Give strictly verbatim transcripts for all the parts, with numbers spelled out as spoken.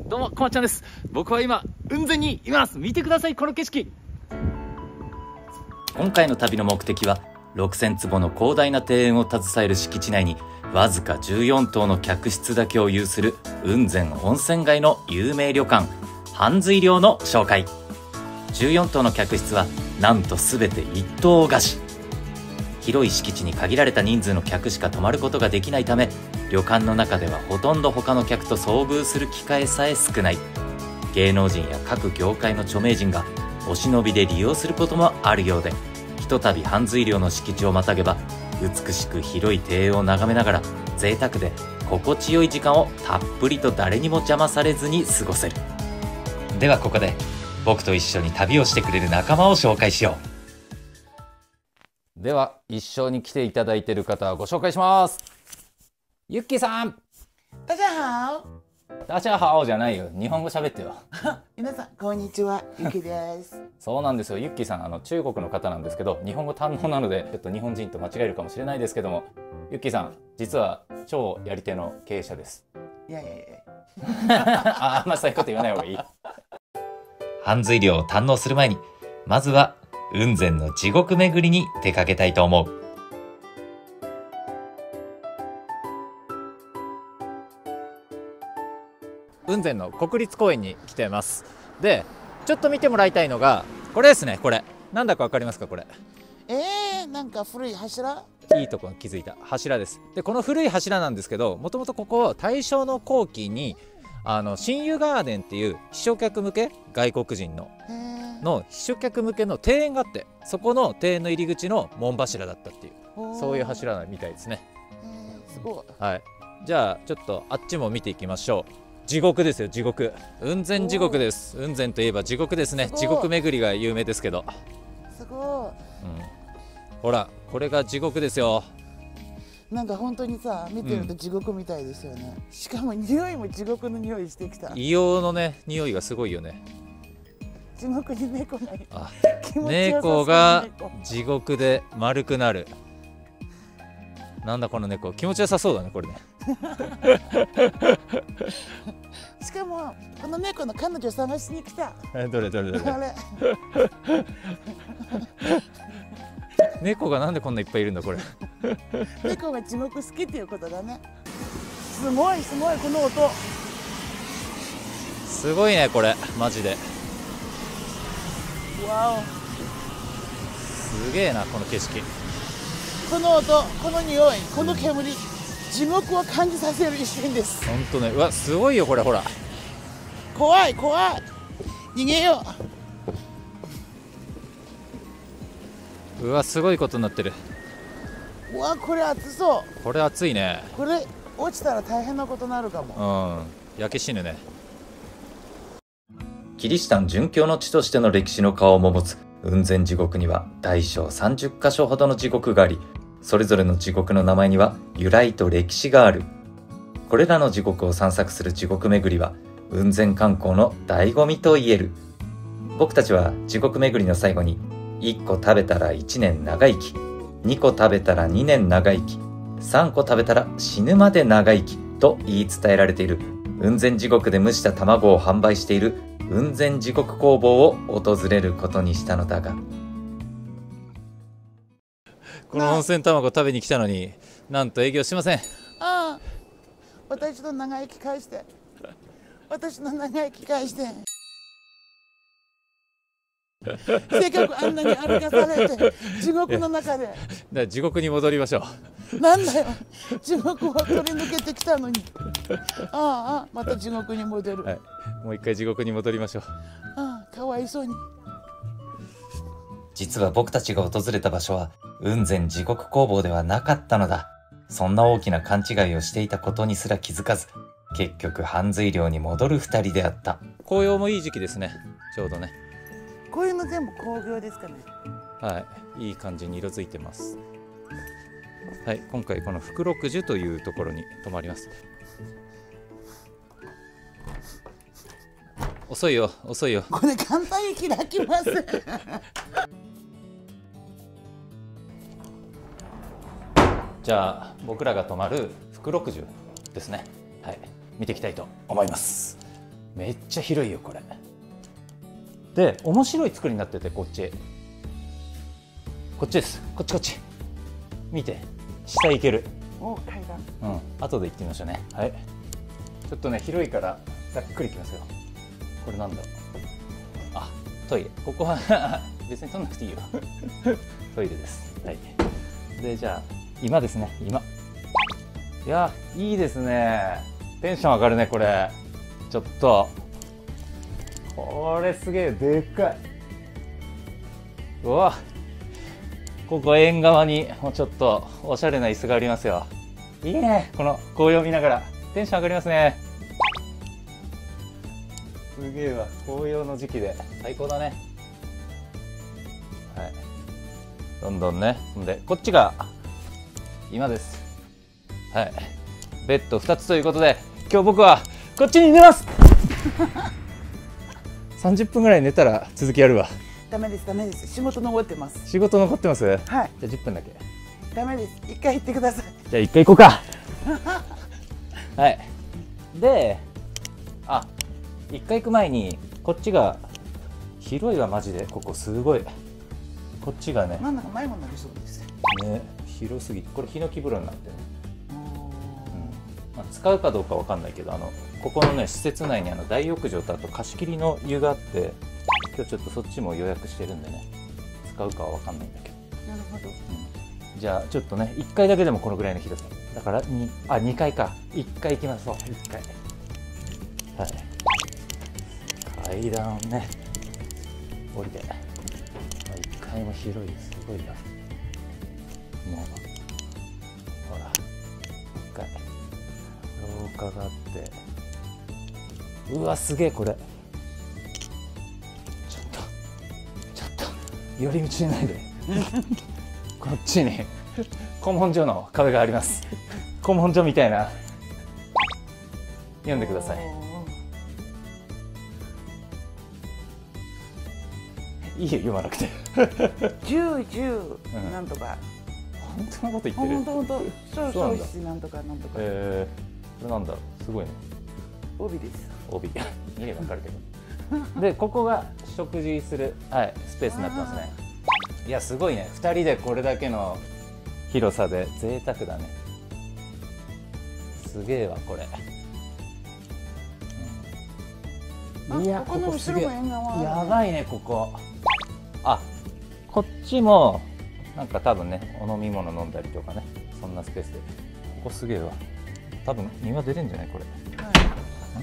どうもこまちゃんです。僕は今雲仙にいます。見てください、この景色。今回の旅の目的はろくせんつぼの広大な庭園を携える敷地内にわずかじゅうよん棟の客室だけを有する雲仙温泉街の有名旅館半水寮の紹介。じゅうよん棟の客室はなんと全て一棟貸し。広い敷地に限られた人数の客しか泊まることができないため、旅館の中ではほとんど他の客と遭遇する機会さえ少ない。芸能人や各業界の著名人がお忍びで利用することもあるようで、ひとたび半水寮の敷地をまたげば美しく広い庭園を眺めながら贅沢で心地よい時間をたっぷりと誰にも邪魔されずに過ごせる。ではここで僕と一緒に旅をしてくれる仲間を紹介しよう。では一緒に来ていただいている方をご紹介します。ゆっきーさん。 大家好。 大家好じゃないよ、日本語喋ってよ。 皆さんこんにちは、ゆきです。 そうなんですよ、ゆっきーさん、あの中国の方なんですけど、日本語堪能なのでちょっと日本人と間違えるかもしれないですけども、ゆっきーさん実は超やり手の経営者です。 いやいやいやああんまそういうこと言わない方がいい。半水寮を堪能する前に、まずは雲仙の地獄巡りに出かけたいと思う。雲仙の国立公園に来ています。で、ちょっと見てもらいたいのがこれですね。これなんだかわかりますか？これえー、なんか古い柱。 いいとこに気づいた。柱です。でこの古い柱なんですけど、もともとここ大正の後期にあの新湯ガーデンっていう秘書客向け、外国人のの秘書客向けの庭園があって、そこの庭園の入り口の門柱だったっていう、そういう柱みたいですね。 えー、すごい。 はい、じゃあちょっとあっちも見ていきましょう。地獄ですよ、地獄。雲仙地獄です。雲仙といえば地獄ですね。地獄巡りが有名ですけど、 すごい、 うん、ほらこれが地獄ですよ。 なんか本当にさ、見てると地獄みたいですよね、うん、しかも匂いも地獄の匂いしてきた。 硫黄のね匂いがすごいよね。 地獄に猫がいる。 あ、猫が地獄で丸くなる。なんだこの猫、気持ちよさそうだねこれね。 しかもこの猫の彼女探しに来た。 え、どれどれどれ。 あれ猫がなんでこんないっぱいいるんだこれ。 猫が地獄好きっていうことだね。すごいすごい、この音すごいねこれマジで。 わお、 すげえなこの景色。 この音、この匂い、この煙、地獄を感じさせる一瞬です。 ほんとね、うわすごいよこれ、ほら怖い怖い、逃げよう。うわすごいことになってる。 うわ、これ熱そう。 これ熱いね。 これ落ちたら大変なことになるかも。 うん、焼け死ぬね。キリシタン殉教の地としての歴史の顔も持つ雲仙地獄には大小さんじゅっかしょほどの地獄があり、それぞれの地獄の名前には由来と歴史がある。これらの地獄を散策する地獄巡りは雲仙観光の醍醐味と言える。僕たちは地獄巡りの最後に、いっこ食べたらいちねん長生き、にこ食べたらにねん長生き、さんこ食べたら死ぬまで長生きと言い伝えられている雲仙地獄で蒸した卵を販売している雲仙地獄工房を訪れることにしたのだが、この温泉卵食べに来たのになんと営業しません。 ああ、私の長生き返して、私の長生き返して。せっかくあんなに歩かされて地獄の中で。 だから地獄に戻りましょう。なんだよ、地獄を取り抜けてきたのに。ああ、また地獄に戻る、はい、 もう一回地獄に戻りましょう。 ああ、かわいそうに。 実は僕たちが訪れた場所は雲仙地獄工房ではなかったのだ。そんな大きな勘違いをしていたことにすら気づかず、結局半水寮に戻る二人であった。紅葉もいい時期ですね、ちょうどね。 こういうの全部工業ですかね。 はい、いい感じに色づいてます。はい、今回この福六樹というところに泊まります。遅いよ遅いよ。 これ簡単に開きます。 じゃあ僕らが泊まる福六樹ですね。はい、見ていきたいと思います。 めっちゃ広いよこれ。で面白い作りになってて、こっちこっちです。こっちこっち見て、下行ける。 お階段。 うん、後で行ってみましょうね。はい、ちょっとね広いからざっくりいきますよ。これなんだろう。あ、トイレ。ここは別に取んなくていいよトイレです。はい。でじゃあ今ですね、今。いやいいですね。テンション上がるねこれ。ちょっとこれすげえでっかい。うわ、ここ縁側にもうちょっとおしゃれな椅子がありますよ。いいね、この紅葉見ながらテンション上がりますね。すげえわ、紅葉の時期で最高だね。はい、どんどんね。んでこっちが今です。はい、ベッドふたつということで今日僕はこっちに寝ますさんじゅっぷんぐらい寝たら続きやるわ。 ダメですダメです。仕事残ってます。 仕事残ってます。はい、じゃはい。 あじゅっぷんだけ。 ダメです。一回行ってください。 じゃあ一回行こうかはい。で、あ、一回行く前にこっちが広いわマジで。ここすごい。こっちがね、 なんだか迷子になりそうですね、広すぎて、これヒノキ風呂になってね、 うーんうん、まあ、使うかどうかわかんないけど、あのここのね施設内にあの大浴場とあと貸し切りの湯があって、今日ちょっとそっちも予約してるんでね、使うかはわかんないんだけど、 なるほど。 うん、じゃあちょっとねいっかいだけでもこのぐらいの広さだから、にあにかいか、いっかい行きましょう。いっかい。はい、階段をね降りて、まあ、いっかいも広い。すごいな。もうほら、いっかい廊下があって、うわすげえこれ。ちょっとちょっと寄り道しないでこっちに古文書の壁があります。古文書みたいな、読んでください。いいよ読まなくて十十なんとか。 本当のこと言ってる。 本当本当。小そうなんだ小室なんとかなんとか。 えー、これなんだろう、すごいね。 帯です。 帯見ればわかるけどでここが食事する、はい、スペースになってますね。いやすごいね、ふたりでこれだけの広さで贅沢だね。すげえわこれ、うん、いやここの後ろも縁側あるね。 やばいねここ。あ、こっちもなんか多分ねお飲み物飲んだりとかね、そんなスペースで。ここすげえわ。多分庭出れんじゃないこれ。 はい、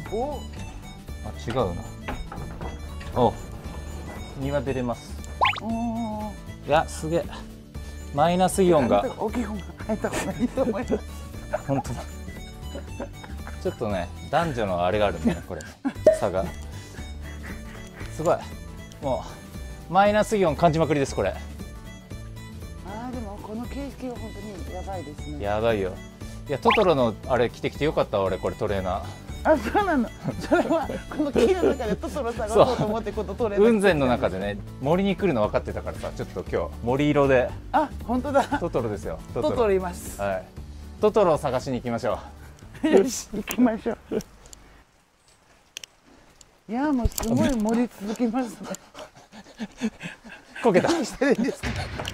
お、 あ、違うな。お、庭出れます。 おー、 いやすげえ。マイナスイオンが大きい方が入った方がいいと思います本当だ。ちょっとね男女のあれがあるんだねこれ、差がすごい。もうマイナスイオン感じまくりですこれ。 あーでもこの景色は本当にやばいですね。 やばいよ。いやトトロのあれ着てきてよかった。俺これトレーナー。 あ、そうなの。それはこの木の中でトトロ探そうと思ってことトレーナー。 雲仙の中でね森に来るの分かってたからさ、ちょっと今日森色で。 あ、本当だ。 トトロですよ。 トトロいます。 はい。トトロを探しに行きましょう。よし、行きましょう。いやもうすごい森続きますね。 こけた。 何してるんですか。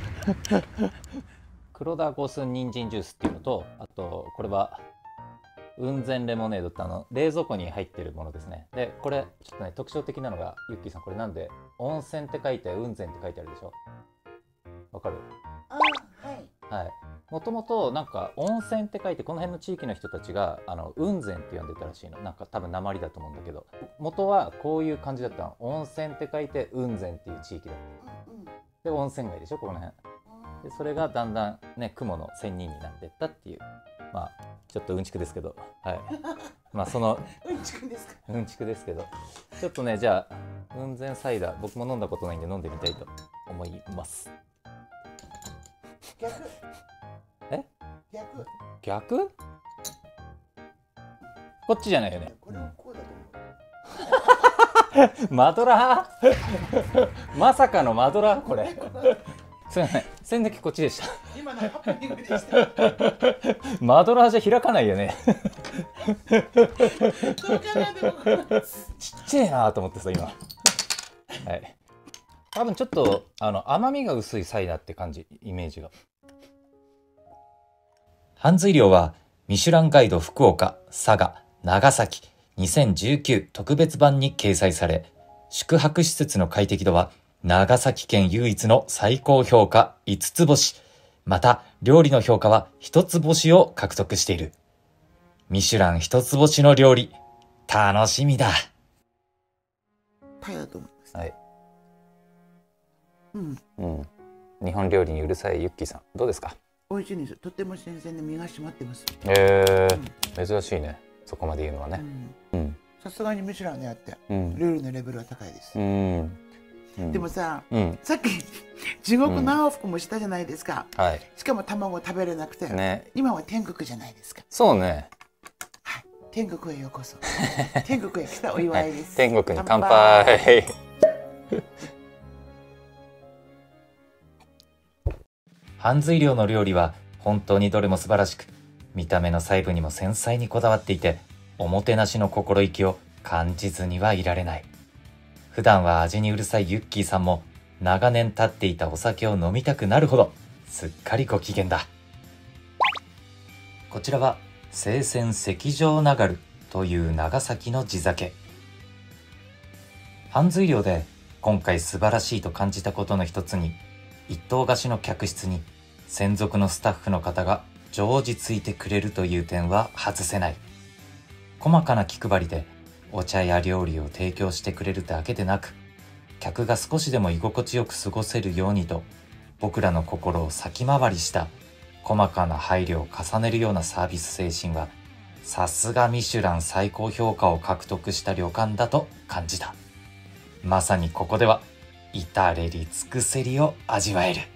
黒田五寸人参ジュースっていうのと、あとこれは雲仙レモネードってあの冷蔵庫に入ってるものですね。でこれちょっとね特徴的なのが、ゆっきーさんこれなんで温泉って書いて雲仙って書いてあるでしょ。わかる？ あ、はい。 はい。もともとなんか温泉って書いて、この辺の地域の人たちがあの雲仙って呼んでたらしいの。なんか多分訛りだと思うんだけど、元はこういう感じだったの。温泉って書いて雲仙っていう地域だった。 うんうん、 で温泉街でしょこの辺で。それがだんだんね雲の仙人になっていったっていう、まあちょっとうんちくですけど、はい。まあそのうんちくですか。 うんちくですけど、ちょっとねじゃあ雲仙サイダー僕も飲んだことないんで飲んでみたいと思います。 逆。 え？ 逆。 逆？こっちじゃないよね。 これはこうだと思う。 マドラーまさかのマドラーこれ。 すいません、線だけこっちでした。 今のハプニングでした。 マドラーじゃ開かないよね。 どうかなでも。 ちっちゃいなと思ってさ今。はい。多分ちょっとあの甘みが薄いサイダーって感じ、イメージが。ハンズイリョウはミシュランガイド福岡、佐賀、長崎にせんじゅうきゅう特別版に掲載され、宿泊施設の快適度は長崎県唯一の最高評価いつつ星。また料理の評価はひとつ星を獲得している。ミシュランひとつ星の料理、楽しみだ。 パイだと思います。 はい。 うん。 うん。日本料理にうるさいユッキーさん、どうですか？ 美味しいんです。とても新鮮で身が締まってます。 へえー、うん、珍しいね。そこまで言うのはね。うん。 さすがにミシュランであって、 うん、 料理のレベルは高いです。 うん。うん、 でもさ、 うん、 さっき地獄の往復もしたじゃないですか。 うん、はい。 しかも卵食べれなくて、ね、今は天国じゃないですか。 そうね。 はい。天国へようこそ。天国へ来たお祝いです。 はい、天国に乾杯。ハンズイリョウの料理は本当にどれも素晴らしく、見た目の細部にも繊細にこだわっていて、おもてなしの心意気を感じずにはいられない。普段は味にうるさいユッキーさんも、長年経っていたお酒を飲みたくなるほどすっかりご機嫌だ。こちらは生鮮赤上ナガルという長崎の地酒。ハンズイリョウで今回素晴らしいと感じたことの一つに、一棟貸しの客室に専属のスタッフの方が常時ついてくれるという点は外せない。細かな気配りでお茶や料理を提供してくれるだけでなく、客が少しでも居心地よく過ごせるようにと、僕らの心を先回りした細かな配慮を重ねるようなサービス精神は、さすがミシュラン最高評価を獲得した旅館だと感じた。まさにここでは至れり尽くせりを味わえる。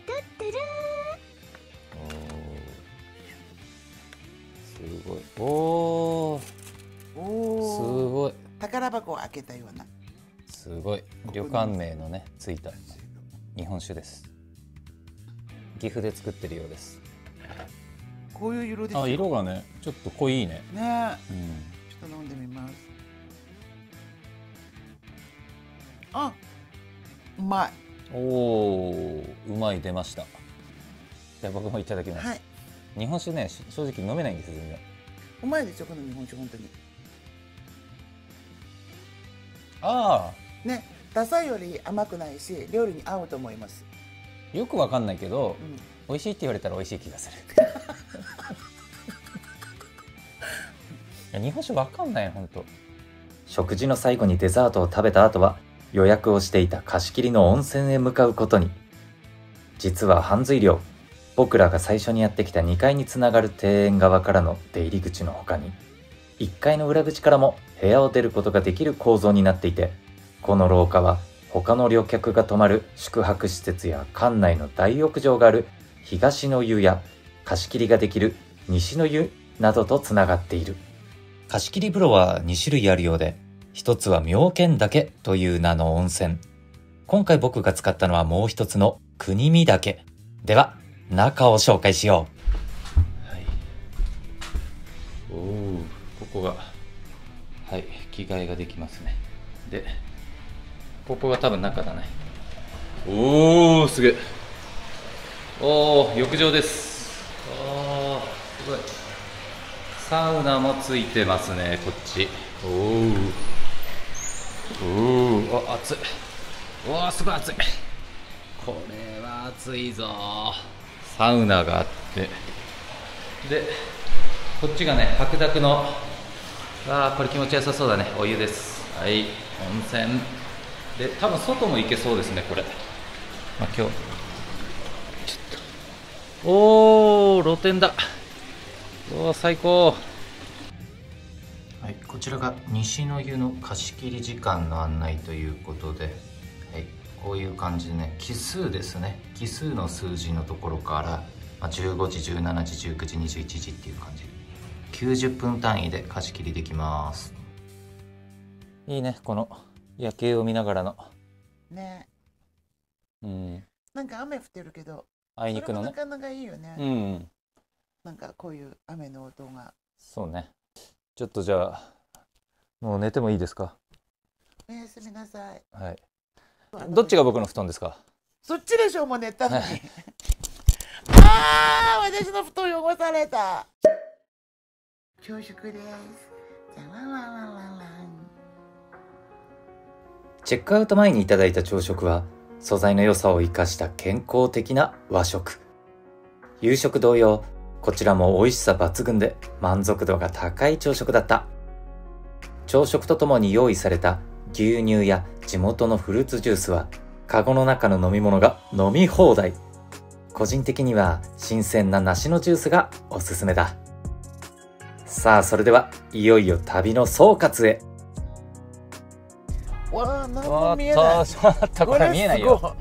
すごい。おー、おー、すごい。 宝箱を開けたような。 すごい。旅館名のねついた日本酒です。岐阜で作ってるようです。 こういう色ですよ。 あ、色がねちょっと濃いね。 ね、うん、ちょっと飲んでみます。あ、うまい。 おお、うまい出ました。じゃあ僕もいただきます。はい、日本酒ね正直飲めないんです全然。 うまいですよこの日本酒本当に。 ああ。ね、ダサいより甘くないし料理に合うと思います。 よくわかんないけど、うん、美味しいって言われたら美味しい気がする。いや日本酒わかんない本当。食事の最後にデザートを食べた後は予約をしていた貸し切りの温泉へ向かうことに。実はハンズイリョウ、僕らが最初にやってきたにかいにつながる庭園側からの出入り口の他に、いっかいの裏口からも部屋を出ることができる構造になっていて、この廊下は他の旅客が泊まる宿泊施設や館内の大浴場がある東の湯や貸し切りができる西の湯などとつながっている。貸し切り風呂はにしゅるいあるようで、一つは妙見岳という名の温泉。今回僕が使ったのはもう一つの国見岳。では中を紹介しよう。はい、おお、ここがはい着替えができますね。でここが多分中だね。おお、すげえ。おお、浴場です。ああ、すごい。サウナもついてますねこっち。おおおお、あ、暑い。おお、すごい暑い。これは暑いぞ。サウナがあって、でこっちがね白濁の、わあこれ気持ちよさそうだね、お湯です。はい、温泉で多分外も行けそうですねこれ。まあ、今日ちょっとおお、露天だ。おお、最高。はい、こちらが西の湯の貸し切り時間の案内ということで、はい、こういう感じでね、奇数ですね、奇数の数字のところから、まあ、じゅうごじ、じゅうしちじ、じゅうくじ、にじゅういちじっていう感じ、きゅうじゅっぷん単位で貸し切りできます。いいね、この夜景を見ながらのね。 うん、 なんか雨降ってるけど、 あいにくのね。 それもなかなかいいよね。 うん。 なんかこういう雨の音が。 そうね。ちょっとじゃあ、もう寝てもいいですか？ おやすみなさい。 はい。どっちが僕の布団ですか？ そっちでしょ、もう寝たのに。ああ、私の布団汚された。朝食です。じゃわわわわわ。 チェックアウト前にいただいた朝食は、素材の良さを生かした健康的な和食。夕食同様、こちらも美味しさ抜群で満足度が高い朝食だった。朝食とともに用意された牛乳や地元のフルーツジュースは、カゴの中の飲み物が飲み放題。個人的には新鮮な梨のジュースがおすすめだ。さあ、それではいよいよ旅の総括へ。 わあ、何も見えない。 ちょっとこれ見えないよ。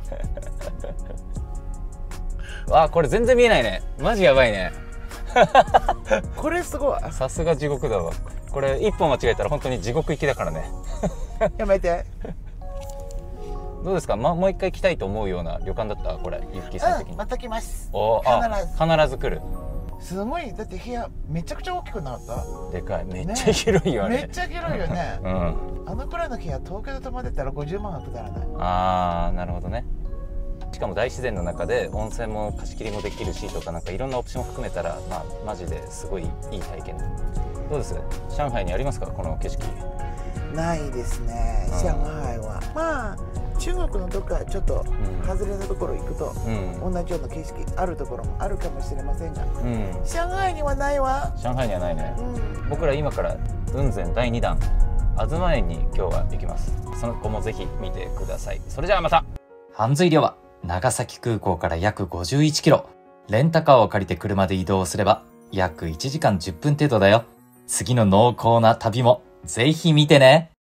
わあ、これ全然見えないね。マジやばいね。 これすごい。 さすが地獄だわ。これ一本間違えたら本当に地獄行きだからね。 やめて。 どうですか、ま、もう一回来たいと思うような旅館だったこれ、ゆっきーさん的に。 うん、また来ます。 お必ず必ず来る。 すごい、だって部屋めちゃくちゃ大きくなった。 でかい、めっちゃ広いよね。 めっちゃ広いよね。 うん。 あのくらいの部屋東京で泊まってたらごじゅうまんはくだらない。 あー、なるほどね。しかも大自然の中で温泉も貸し切りもできるしとか、なんかいろんなオプションを含めたら、まあマジですごいいい体験。どうです？上海にありますか、この景色？ ないですね、上海は。まあ中国のどっかちょっと外れのところ行くと、うん、同じような景色あるところもあるかもしれませんが、うん、上海にはないわ。 上海にはないね、うん、僕ら今から雲仙だいにだん東園に今日は行きます。その子もぜひ見てください。それじゃあまた。ハンズイリョは長崎空港から約ごじゅういちキロ、レンタカーを借りて車で移動すれば約いちじかんじゅっぷん程度だよ。次の濃厚な旅もぜひ見てね。